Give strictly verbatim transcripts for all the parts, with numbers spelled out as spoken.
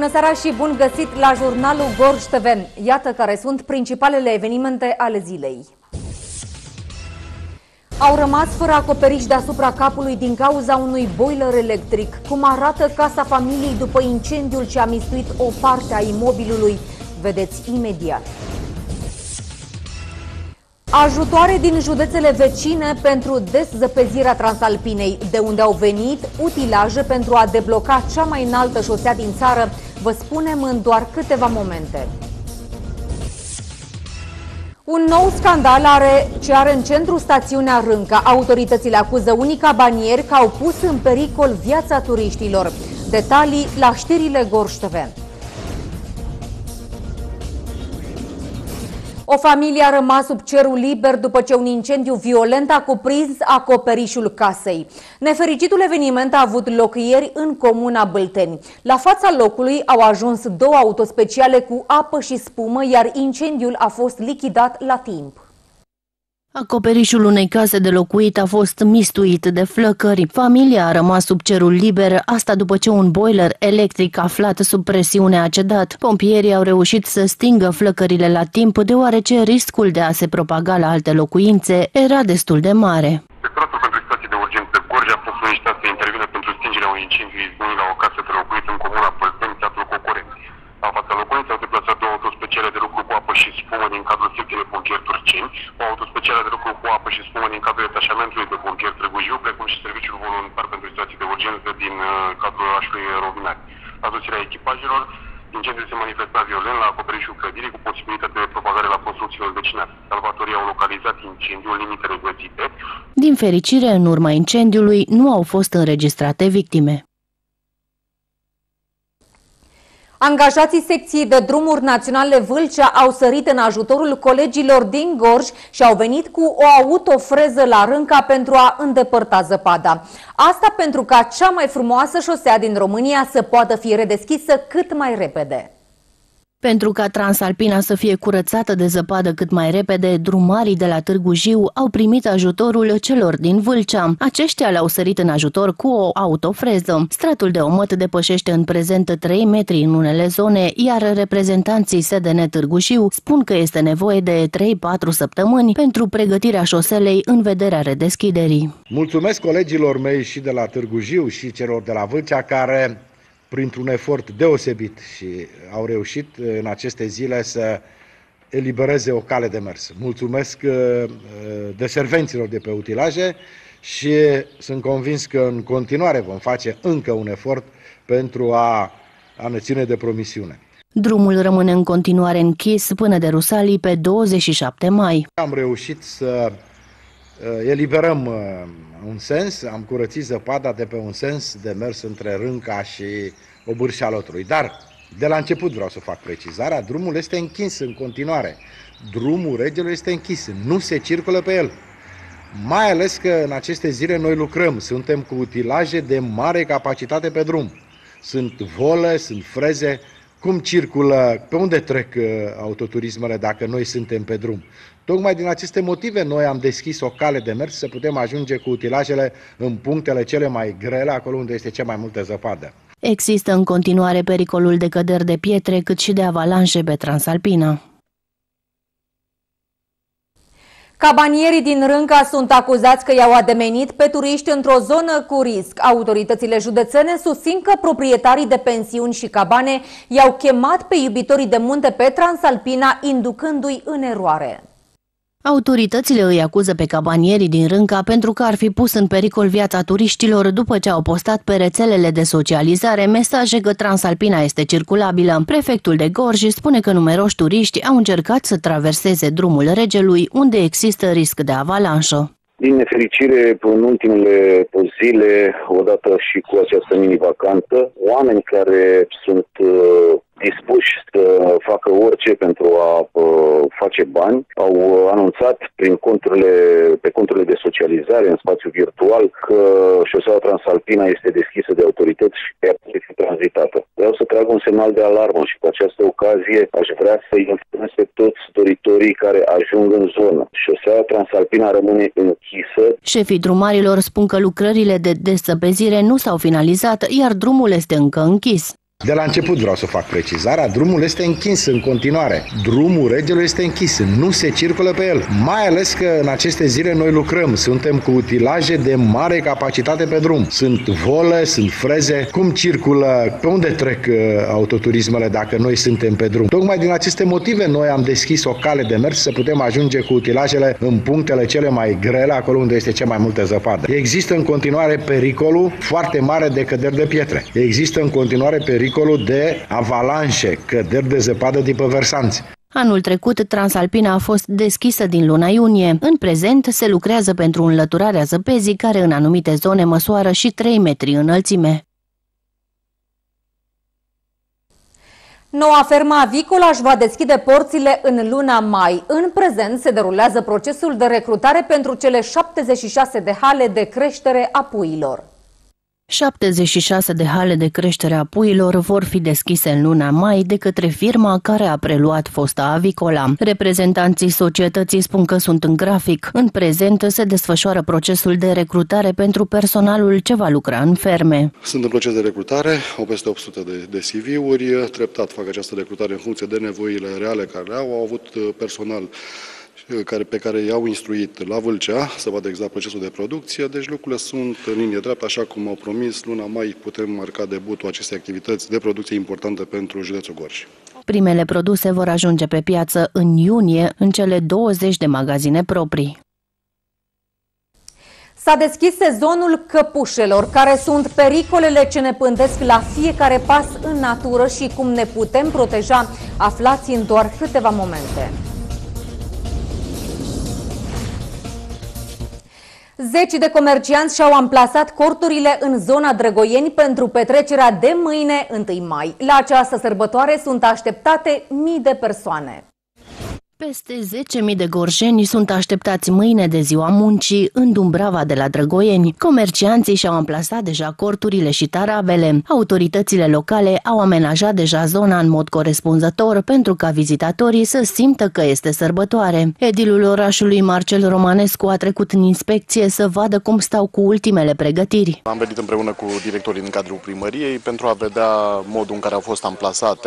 Bună seara și bun găsit la jurnalul Gorj T V. Iată care sunt principalele evenimente ale zilei. Au rămas fără acoperiș deasupra capului din cauza unui boiler electric. Cum arată casa familiei după incendiul ce a mistuit o parte a imobilului? Vedeți imediat. Ajutoare din județele vecine pentru dezăpezirea Transalpinei, de unde au venit utilaje pentru a debloca cea mai înaltă șosea din țară, vă spunem în doar câteva momente. Un nou scandal are ce are în centru stațiunea Rânca. Autoritățile acuză unii cabanieri că au pus în pericol viața turiștilor. Detalii la știrile Gorj T V. O familie a rămas sub cerul liber după ce un incendiu violent a cuprins acoperișul casei. Nefericitul eveniment a avut loc ieri în comuna Bâlteni. La fața locului au ajuns două autospeciale cu apă și spumă, iar incendiul a fost lichidat la timp. Acoperișul unei case de locuit a fost mistuit de flăcări. Familia a rămas sub cerul liber, asta după ce un boiler electric aflat sub presiune a cedat. Pompierii au reușit să stingă flăcările la timp, deoarece riscul de a se propaga la alte locuințe era destul de mare. Inspectoratul pentru situații de urgență Gorj a fost solicitat să intervină pentru stingerea unui incendiu izbucnit la o casă de locuit în comuna Bâlteni, satul Cocoreni. La fața locului s-au deplasat două autospeciale de lucru cu apă și spumă din cadrul secției de pompieri Turceni, o autospecială de lucru cu apă și spumă din cadrul detașamentului de pompieri Târgu Jiu, precum și serviciul voluntar pentru situații de urgență din uh, cadrul orașului Rovinari. La sosirea echipajelor, incendiul se manifesta violent la acoperișul clădirii cu posibilitatea de propagare la construcțiilor vecinale. Salvatorii au localizat incendiul, limitele găsite. Din fericire, în urma incendiului nu au fost înregistrate victime. Angajații secției de drumuri naționale Vâlcea au sărit în ajutorul colegilor din Gorj și au venit cu o autofreză la Rânca pentru a îndepărta zăpada. Asta pentru ca cea mai frumoasă șosea din România să poată fi redeschisă cât mai repede. Pentru ca Transalpina să fie curățată de zăpadă cât mai repede, drumarii de la Târgu Jiu au primit ajutorul celor din Vâlcea. Aceștia le-au sărit în ajutor cu o autofreză. Stratul de omăt depășește în prezent trei metri în unele zone, iar reprezentanții S D N Târgu Jiu spun că este nevoie de trei patru săptămâni pentru pregătirea șoselei în vederea redeschiderii. Mulțumesc colegilor mei și de la Târgu Jiu și celor de la Vâlcea care, printr-un efort deosebit, și au reușit în aceste zile să elibereze o cale de mers. Mulțumesc deservenților de pe utilaje și sunt convins că în continuare vom face încă un efort pentru a, a ne ține de promisiune. Drumul rămâne în continuare închis până de Rusalii pe douăzeci și șapte mai. Am reușit să eliberăm un sens, am curățit zăpada de pe un sens de mers între Rânca și Obârșa Lotului. Dar, de la început vreau să fac precizarea, drumul este închis în continuare. Drumul Regelui este închis, nu se circulă pe el. Mai ales că în aceste zile noi lucrăm, suntem cu utilaje de mare capacitate pe drum. Sunt vole, sunt freze. Cum circulă, pe unde trec autoturismele dacă noi suntem pe drum? Tocmai din aceste motive noi am deschis o cale de mers să putem ajunge cu utilajele în punctele cele mai grele, acolo unde este cea mai multă zăpadă. Există în continuare pericolul de căderi de pietre, cât și de avalanșe pe Transalpina. Cabanierii din Rânca sunt acuzați că i-au ademenit pe turiști într-o zonă cu risc. Autoritățile județene susțin că proprietarii de pensiuni și cabane i-au chemat pe iubitorii de munte pe Transalpina, inducându-i în eroare. Autoritățile îi acuză pe cabanierii din Rânca pentru că ar fi pus în pericol viața turiștilor după ce au postat pe rețelele de socializare mesaje că Transalpina este circulabilă. Prefectul de Gorj spune că numeroși turiști au încercat să traverseze drumul Regelui, unde există risc de avalanșă. Din nefericire, în ultimele zile, odată și cu această mini-vacanță, oameni care sunt uh, dispuși să facă orice pentru a uh, face bani, au anunțat prin conturile, pe conturile de socializare în spațiu virtual că șoseaua Transalpina este deschisă de autorități și că ea poate fi tranzitată. Vreau să trag un semnal de alarmă și cu această ocazie aș vrea să-i informez pe toți doritorii care ajung în zonă. Șoseaua Transalpina rămâne închisă. Șefii drumarilor spun că lucrările de dezăpezire nu s-au finalizat, iar drumul este încă închis. De la început vreau să fac precizarea, drumul este închis în continuare. Drumul Regelui este închis, nu se circulă pe el. Mai ales că în aceste zile noi lucrăm, suntem cu utilaje de mare capacitate pe drum. Sunt vole, sunt freze. Cum circulă, pe unde trec uh, autoturismele dacă noi suntem pe drum? Tocmai din aceste motive noi am deschis o cale de mers să putem ajunge cu utilajele în punctele cele mai grele, acolo unde este cea mai multă zăpadă. Există în continuare pericolul foarte mare de căderi de pietre. Există în continuare pericolul de avalanșe, căderi de zăpadă din pe versanți. Anul trecut, Transalpina a fost deschisă din luna iunie. În prezent, se lucrează pentru înlăturarea zăpezii, care în anumite zone măsoară și trei metri înălțime. Noua fermă avicolă își va deschide porțile în luna mai. În prezent se derulează procesul de recrutare pentru cele șaptezeci și șase de hale de creștere a puiilor. șaptezeci și șase de hale de creștere a puiilor vor fi deschise în luna mai de către firma care a preluat fosta avicola. Reprezentanții societății spun că sunt în grafic. În prezent se desfășoară procesul de recrutare pentru personalul ce va lucra în ferme. Sunt în proces de recrutare, au peste opt sute de, de C V-uri, treptat fac această recrutare în funcție de nevoile reale care le au. Au avut personal care, pe care i-au instruit la Vâlcea să vadă exact procesul de producție, deci lucrurile sunt în linie dreaptă, așa cum au promis. Luna mai putem marca debutul acestei activități de producție importantă pentru județul Gorj. Primele produse vor ajunge pe piață în iunie în cele douăzeci de magazine proprii. S-a deschis sezonul căpușelor, care sunt pericolele ce ne pândesc la fiecare pas în natură și cum ne putem proteja. Aflați în doar câteva momente. Zeci de comercianți și-au amplasat corturile în zona Drăgoieni pentru petrecerea de mâine, întâi mai. La această sărbătoare sunt așteptate mii de persoane. Peste zece mii de gorjeni sunt așteptați mâine de ziua muncii în Dumbrava de la Drăgoieni. Comercianții și-au amplasat deja corturile și taravele. Autoritățile locale au amenajat deja zona în mod corespunzător pentru ca vizitatorii să simtă că este sărbătoare. Edilul orașului Marcel Romanescu a trecut în inspecție să vadă cum stau cu ultimele pregătiri. Am venit împreună cu directorii din cadrul primăriei pentru a vedea modul în care au fost amplasate.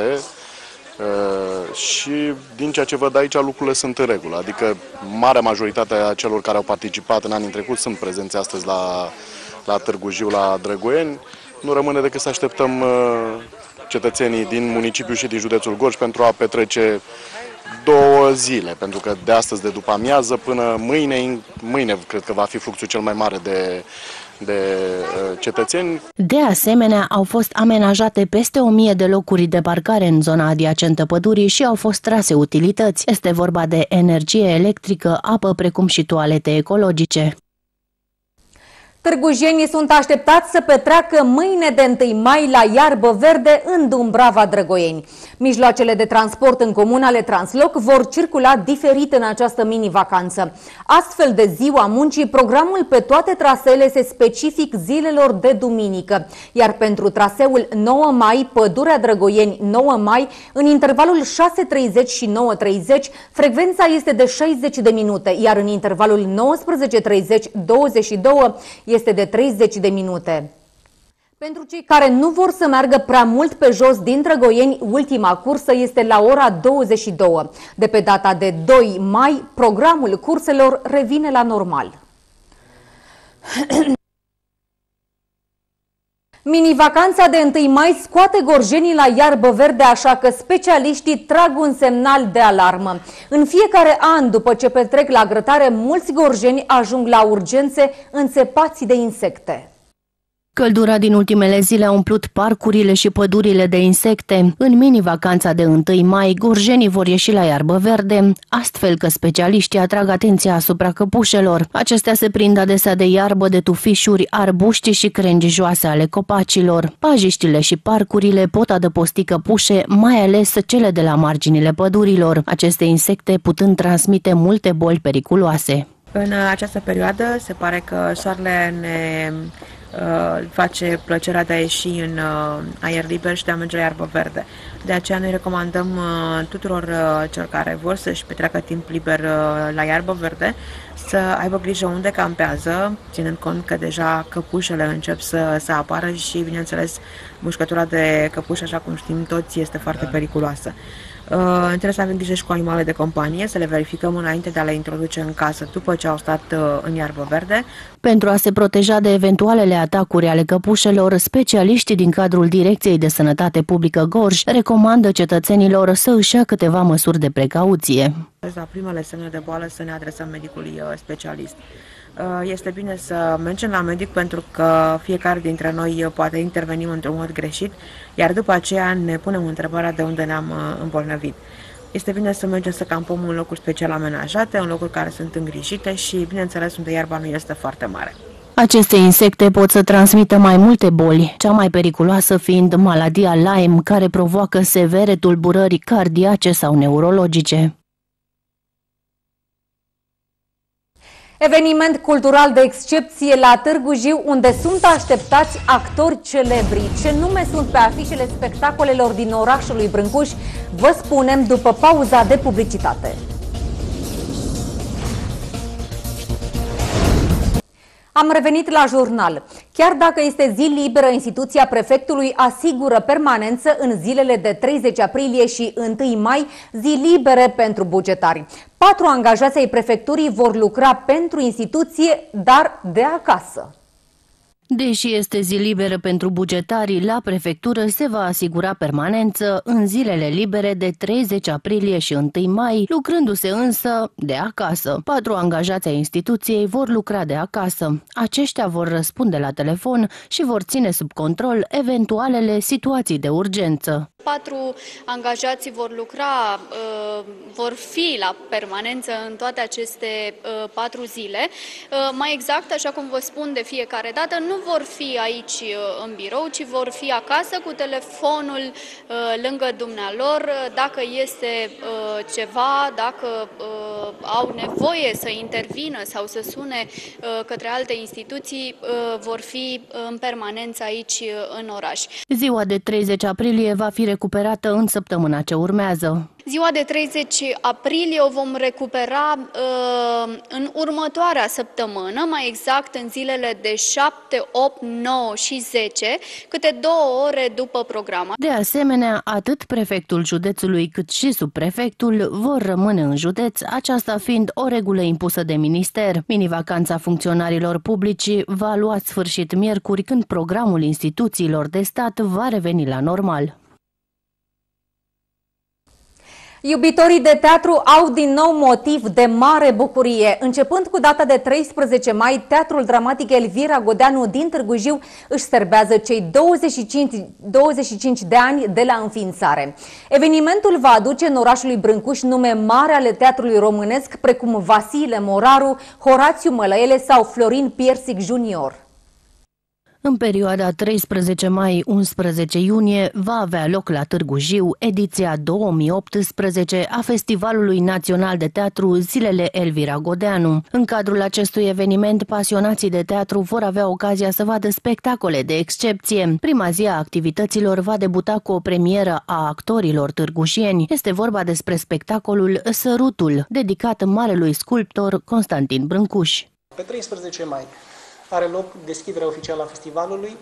Uh, și din ceea ce văd aici lucrurile sunt în regulă, adică marea majoritate a celor care au participat în anii trecuți sunt prezenți astăzi la, la Târgu Jiu, la Drăgoieni. Nu rămâne decât să așteptăm uh, cetățenii din municipiu și din județul Gorj pentru a petrece două zile, pentru că de astăzi, de după amiază până mâine, mâine cred că va fi fluxul cel mai mare de de cetățeni. De asemenea, au fost amenajate peste o mie de locuri de parcare în zona adiacentă pădurii și au fost trase utilități. Este vorba de energie electrică, apă, precum și toalete ecologice. Târgujenii sunt așteptați să petreacă mâine de întâi mai la iarbă verde în Dumbrava Drăgoieni. Mijloacele de transport în comun ale Transloc vor circula diferit în această mini-vacanță. Astfel, de ziua muncii, programul pe toate traseele se specific zilelor de duminică, iar pentru traseul nouă mai, Pădurea Drăgoieni nouă mai, în intervalul șase treizeci și nouă treizeci, frecvența este de șaizeci de minute, iar în intervalul nouăsprezece treizeci douăzeci și doi este de treizeci de minute. Pentru cei care nu vor să meargă prea mult pe jos din Drăgoieni, ultima cursă este la ora douăzeci și două. De pe data de doi mai, programul curselor revine la normal. Mini-vacanța de întâi mai scoate gorjenii la iarbă verde, așa că specialiștii trag un semnal de alarmă. În fiecare an, după ce petrec la grătare, mulți gorjeni ajung la urgențe înțepați de insecte. Căldura din ultimele zile a umplut parcurile și pădurile de insecte. În mini-vacanța de întâi mai, gorjenii vor ieși la iarbă verde, astfel că specialiștii atrag atenția asupra căpușelor. Acestea se prind adesea de iarbă, de tufișuri, arbuști și crengi joase ale copacilor. Pajiștile și parcurile pot adăposti căpușe, mai ales cele de la marginile pădurilor, aceste insecte putând transmite multe boli periculoase. În această perioadă se pare că soarele ne face plăcerea de a ieși în aer liber și de a merge la iarbă verde. De aceea noi recomandăm tuturor celor care vor să-și petreacă timp liber la iarbă verde să aibă grijă unde campează, ținând cont că deja căpușele încep să, să apară și, bineînțeles, mușcătura de căpuș, așa cum știm toți, este foarte periculoasă. Uh, trebuie să avem grijă și cu animale de companie, să le verificăm înainte de a le introduce în casă după ce au stat uh, în iarbă verde. Pentru a se proteja de eventualele atacuri ale căpușelor, specialiștii din cadrul Direcției de Sănătate Publică Gorj recomandă cetățenilor să își ia câteva măsuri de precauție. La primele semne de boală să ne adresăm medicului uh, specialist. Este bine să mergem la medic pentru că fiecare dintre noi poate intervenim într-un mod greșit, iar după aceea ne punem întrebarea de unde ne-am îmbolnăvit. Este bine să mergem să campăm în locuri special amenajate, în locuri care sunt îngrijite și, bineînțeles, unde iarba nu este foarte mare. Aceste insecte pot să transmită mai multe boli, cea mai periculoasă fiind maladia Lyme, care provoacă severe tulburări cardiace sau neurologice. Eveniment cultural de excepție la Târgu Jiu, unde sunt așteptați actori celebri. Ce nume sunt pe afișele spectacolelor din orașul lui Brâncuș, vă spunem după pauza de publicitate. Am revenit la jurnal. Chiar dacă este zi liberă, instituția prefectului asigură permanență în zilele de treizeci aprilie și întâi mai, zi libere pentru bugetari. Patru angajați ai prefecturii vor lucra pentru instituție, dar de acasă. Deși este zi liberă pentru bugetarii, la prefectură se va asigura permanență în zilele libere de treizeci aprilie și întâi mai, lucrându-se însă de acasă. Patru angajați ai instituției vor lucra de acasă. Aceștia vor răspunde la telefon și vor ține sub control eventualele situații de urgență. Patru angajați vor lucra, vor fi la permanență în toate aceste patru zile. Mai exact, așa cum vă spun de fiecare dată, nu vor fi aici în birou, ci vor fi acasă cu telefonul lângă dumnealor. Dacă este ceva, dacă au nevoie să intervină sau să sune către alte instituții, vor fi în permanență aici în oraș. Ziua de treizeci aprilie va fi recuperată în săptămâna ce urmează. Ziua de treizeci aprilie o vom recupera uh, în următoarea săptămână, mai exact în zilele de șapte, opt, nouă și zece, câte două ore după program. De asemenea, atât prefectul județului cât și subprefectul vor rămâne în județ, aceasta fiind o regulă impusă de minister. Minivacanța funcționarilor publici va lua sfârșit miercuri, când programul instituțiilor de stat va reveni la normal. Iubitorii de teatru au din nou motiv de mare bucurie. Începând cu data de treisprezece mai, Teatrul Dramatic Elvira Godeanu din Târgu Jiu își serbează cei douăzeci și cinci, douăzeci și cinci de ani de la înființare. Evenimentul va aduce în orașul lui Brâncuș nume mari ale teatrului românesc, precum Vasile Moraru, Horațiu Mălăele sau Florin Piersic junior În perioada treisprezece mai - unsprezece iunie va avea loc la Târgu Jiu ediția două mii optsprezece a Festivalului Național de Teatru Zilele Elvira Godeanu. În cadrul acestui eveniment, pasionații de teatru vor avea ocazia să vadă spectacole de excepție. Prima zi a activităților va debuta cu o premieră a actorilor târgușieni. Este vorba despre spectacolul Sărutul, dedicat marelui sculptor Constantin Brâncuș. Pe treisprezece mai are loc deschiderea oficială a festivalului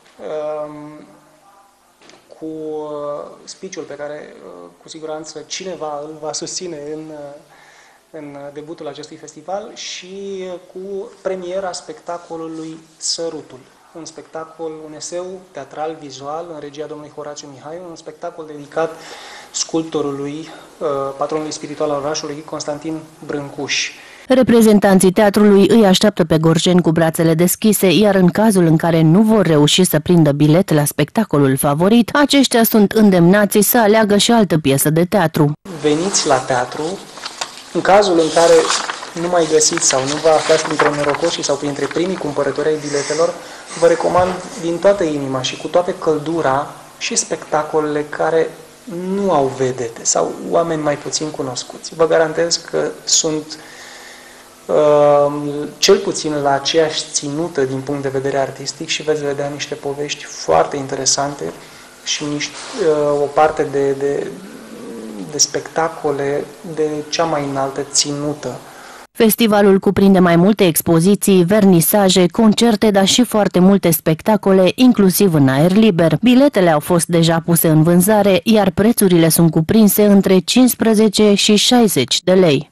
cu speech-ul pe care cu siguranță cineva îl va susține în, în debutul acestui festival și cu premiera spectacolului Sărutul, un spectacol, un eseu teatral vizual în regia domnului Horațiu Mihai, un spectacol dedicat sculptorului, patronului spiritual al orașului, Constantin Brâncuș. Reprezentanții teatrului îi așteaptă pe gorjeni cu brațele deschise, iar în cazul în care nu vor reuși să prindă bilet la spectacolul favorit, aceștia sunt îndemnați să aleagă și altă piesă de teatru. Veniți la teatru, în cazul în care nu mai găsiți sau nu vă aflați printre norocoșii sau printre primii cumpărători ai biletelor, vă recomand din toată inima și cu toată căldura și spectacolele care nu au vedete sau oameni mai puțin cunoscuți. Vă garantez că sunt cel puțin la aceeași ținută din punct de vedere artistic și veți vedea niște povești foarte interesante și niște, o parte de, de, de spectacole de cea mai înaltă ținută. Festivalul cuprinde mai multe expoziții, vernisaje, concerte, dar și foarte multe spectacole, inclusiv în aer liber. Biletele au fost deja puse în vânzare, iar prețurile sunt cuprinse între cincisprezece și șaizeci de lei.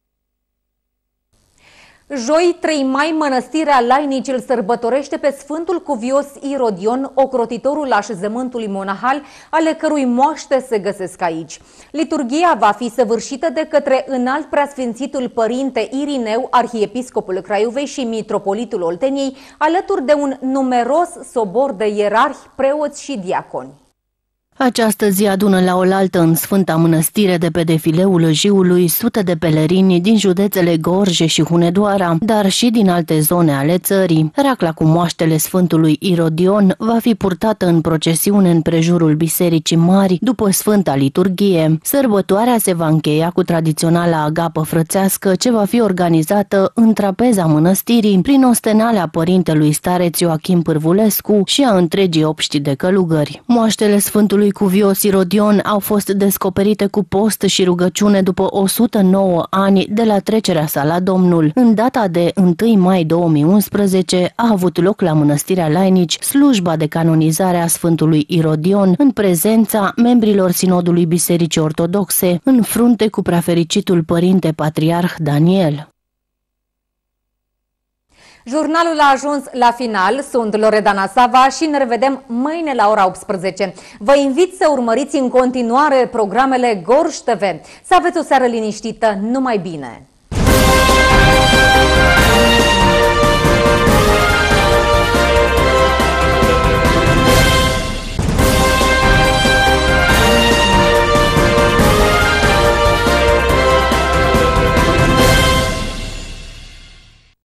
Joi, trei mai, Mănăstirea Lainici îl sărbătorește pe Sfântul Cuvios Irodion, ocrotitorul așezământului monahal, ale cărui moaște se găsesc aici. Liturghia va fi săvârșită de către înalt preasfințitul părinte Irineu, arhiepiscopul Craiovei și mitropolitul Olteniei, alături de un numeros sobor de ierarhi, preoți și diaconi. Această zi adună la oaltă în Sfânta Mănăstire de pe defileul Jiului sute de pelerini din județele Gorj și Hunedoara, dar și din alte zone ale țării. Racla cu moaștele Sfântului Irodion va fi purtată în procesiune în prejurul Bisericii Mari după Sfânta Liturghie. Sărbătoarea se va încheia cu tradiționala agapă frățească ce va fi organizată în trapeza mănăstirii prin ostenalea părintelui stareț Ioachim Pârvulescu și a întregii obști de călugări. Moaștele Sfântului Cuvios Irodion au fost descoperite cu post și rugăciune după o sută nouă ani de la trecerea sa la Domnul. În data de întâi mai două mii unsprezece a avut loc la Mănăstirea Lainici slujba de canonizare a Sfântului Irodion în prezența membrilor Sinodului Bisericii Ortodoxe, în frunte cu preafericitul părinte patriarh Daniel. Jurnalul a ajuns la final, sunt Loredana Sava și ne revedem mâine la ora optsprezece. Vă invit să urmăriți în continuare programele Gorj T V. Să aveți o seară liniștită, numai bine!